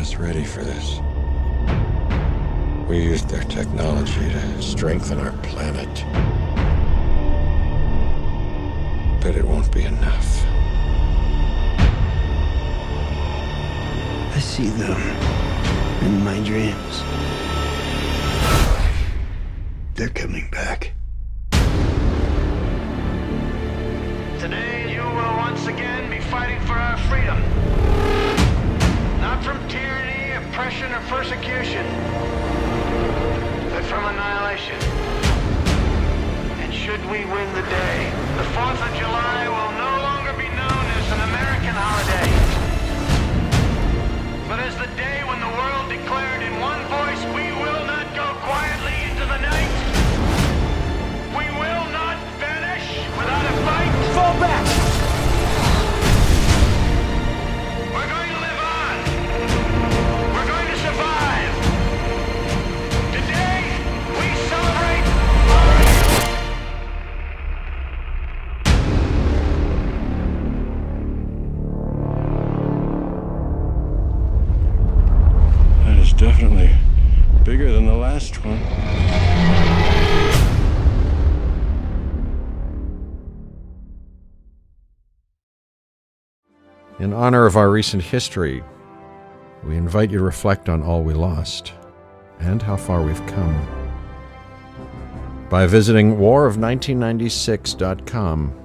us ready for this. We used their technology to strengthen our planet. But it won't be enough. I see them in my dreams. They're coming back. Today, you will once again be fighting for our freedom. Not from tyranny, oppression, or persecution, but from annihilation. And should we win the day, the 4th of July will no longer be known as an American holiday, but as the day when the world declared in one voice, we will not go quietly into the night. We will not vanish without a fight. Fall back! We're going to live on. We're going to survive. Today, we celebrate That is definitely bigger than the last one. In honor of our recent history, we invite you to reflect on all we lost and how far we've come by visiting warof1996.com.